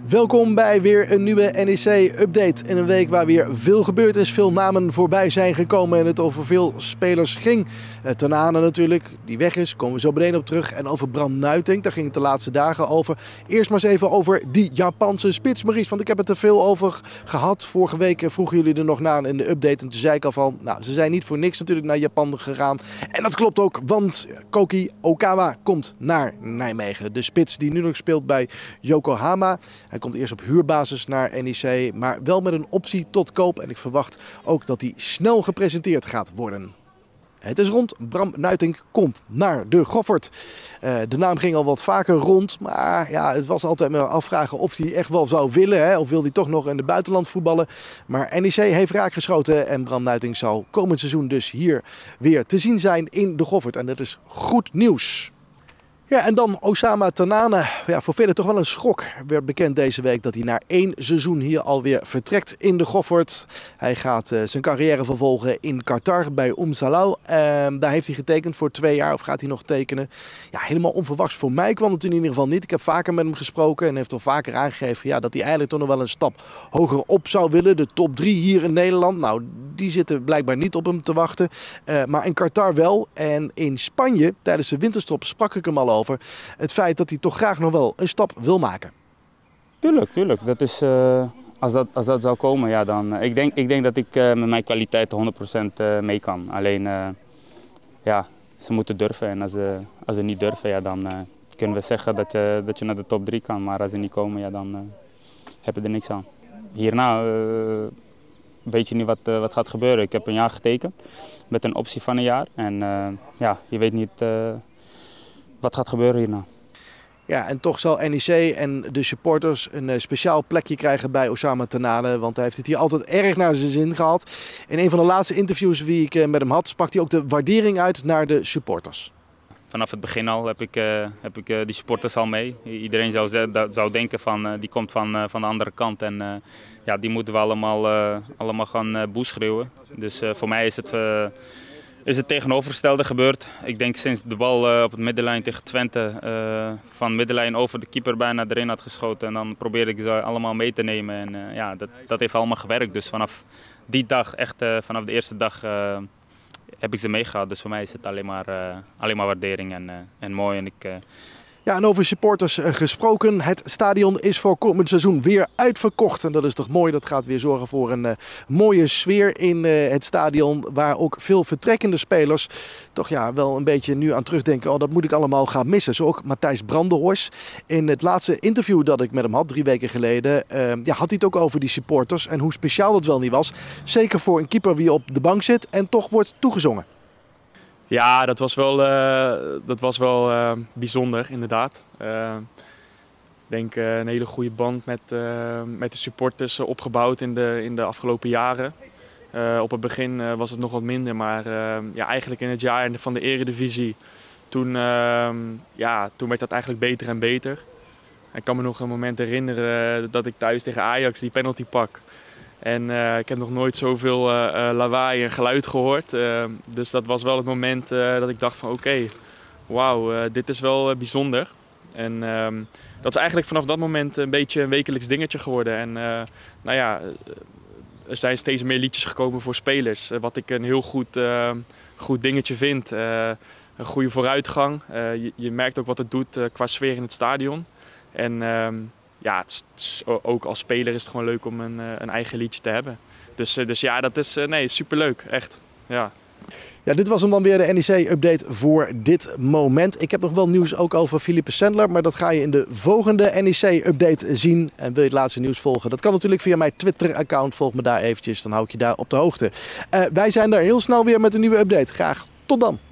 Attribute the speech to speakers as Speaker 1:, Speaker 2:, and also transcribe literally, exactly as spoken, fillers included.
Speaker 1: Welkom bij weer een nieuwe N E C-update. In een week waar weer veel gebeurd is, veel namen voorbij zijn gekomen en het over veel spelers ging. Tanane natuurlijk, die weg is, komen we zo meteen op terug. En over Bram Nuitink, daar ging het de laatste dagen over. Eerst maar eens even over die Japanse spits, Maurice, want ik heb het er veel over gehad. Vorige week vroegen jullie er nog naar in de update en toen zei ik al van, nou, ze zijn niet voor niks natuurlijk naar Japan gegaan. En dat klopt ook, want Koki Okawa komt naar Nijmegen. De spits die nu nog speelt bij Yokohama. Hij komt eerst op huurbasis naar N E C, maar wel met een optie tot koop. En ik verwacht ook dat hij snel gepresenteerd gaat worden. Het is rond. Bram Nuitink komt naar de Goffert. Uh, de naam ging al wat vaker rond. Maar ja, het was altijd maar afvragen of hij echt wel zou willen. Hè? Of wil hij toch nog in het buitenland voetballen. Maar N E C heeft raak geschoten. En Bram Nuitink zal komend seizoen dus hier weer te zien zijn in de Goffert. En dat is goed nieuws. Ja, en dan Osama Tanane. Ja, voor velen toch wel een schok. Werd bekend deze week dat hij na één seizoen hier alweer vertrekt in de Goffert. Hij gaat uh, zijn carrière vervolgen in Qatar bij Umm Salal. Uh, daar heeft hij getekend voor twee jaar, of gaat hij nog tekenen. Ja, helemaal onverwachts. Voor mij kwam het in ieder geval niet. Ik heb vaker met hem gesproken en heeft al vaker aangegeven ja, dat hij eigenlijk toch nog wel een stap hoger op zou willen. De top drie hier in Nederland. Nou, die zitten blijkbaar niet op hem te wachten. Uh, maar in Qatar wel. En in Spanje, tijdens de winterstop, sprak ik hem al over. over het feit dat hij toch graag nog wel een stap wil maken.
Speaker 2: Tuurlijk, tuurlijk. Dat is, uh, als, dat, als dat zou komen, ja, dan... Uh, ik, denk, ik denk dat ik uh, met mijn kwaliteiten honderd procent uh, mee kan. Alleen, uh, ja, ze moeten durven. En als ze, als ze niet durven, ja, dan uh, kunnen we zeggen dat je, dat je naar de top drie kan. Maar als ze niet komen, ja, dan uh, heb je er niks aan. Hierna uh, weet je niet wat, uh, wat gaat gebeuren. Ik heb een jaar getekend met een optie van een jaar. En uh, ja, je weet niet... Uh, Wat gaat gebeuren hierna?
Speaker 1: Ja, en toch zal N E C en de supporters een uh, speciaal plekje krijgen bij Osama Tanane. Want hij heeft het hier altijd erg naar zijn zin gehad. In een van de laatste interviews die ik uh, met hem had, sprak hij ook de waardering uit naar de supporters.
Speaker 2: Vanaf het begin al heb ik, uh, heb ik uh, die supporters al mee. Iedereen zou, zou denken van uh, die komt van, uh, van de andere kant. En uh, ja, die moeten we allemaal, uh, allemaal gaan uh, boe schreeuwen. Dus uh, voor mij is het... Uh, is het tegenovergestelde gebeurd. Ik denk sinds de bal uh, op het middenlijn tegen Twente uh, van middenlijn over de keeper bijna erin had geschoten. En dan probeerde ik ze allemaal mee te nemen. En uh, ja, dat, dat heeft allemaal gewerkt. Dus vanaf die dag, echt uh, vanaf de eerste dag, uh, heb ik ze meegehad. Dus voor mij is het alleen maar, uh, alleen maar waardering en, uh, en mooi. En ik, uh,
Speaker 1: Ja, en over supporters gesproken. Het stadion is voor komend seizoen weer uitverkocht. En dat is toch mooi. Dat gaat weer zorgen voor een uh, mooie sfeer in uh, het stadion. Waar ook veel vertrekkende spelers toch ja, wel een beetje nu aan terugdenken. Oh, dat moet ik allemaal gaan missen. Zo ook Matthijs Brandenhorst. In het laatste interview dat ik met hem had, drie weken geleden, uh, ja, had hij het ook over die supporters. En hoe speciaal dat wel niet was. Zeker voor een keeper die op de bank zit en toch wordt toegezongen.
Speaker 3: Ja, dat was wel, uh, dat was wel uh, bijzonder, inderdaad. Uh, ik denk uh, een hele goede band met, uh, met de supporters uh, opgebouwd in de, in de afgelopen jaren. Uh, op het begin uh, was het nog wat minder, maar uh, ja, eigenlijk in het jaar van de Eredivisie, toen, uh, ja, toen werd dat eigenlijk beter en beter. Ik kan me nog een moment herinneren dat ik thuis tegen Ajax die penalty pak. En uh, ik heb nog nooit zoveel uh, lawaai en geluid gehoord. Uh, dus dat was wel het moment uh, dat ik dacht van oké, okay, wauw, uh, dit is wel uh, bijzonder. En uh, dat is eigenlijk vanaf dat moment een beetje een wekelijks dingetje geworden. En uh, nou ja, er zijn steeds meer liedjes gekomen voor spelers. Uh, wat ik een heel goed, uh, goed dingetje vind. Uh, een goede vooruitgang. Uh, je, je merkt ook wat het doet uh, qua sfeer in het stadion. En... Uh, Ja, het is, ook als speler is het gewoon leuk om een, een eigen liedje te hebben. Dus, dus ja, dat is nee, superleuk, echt. Ja.
Speaker 1: Ja, dit was hem dan weer de N E C-update voor dit moment. Ik heb nog wel nieuws ook over Philippe Sandler, maar dat ga je in de volgende N E C-update zien. En wil je het laatste nieuws volgen? Dat kan natuurlijk via mijn Twitter-account. Volg me daar eventjes, dan hou ik je daar op de hoogte. Uh, wij zijn daar heel snel weer met een nieuwe update. Graag tot dan!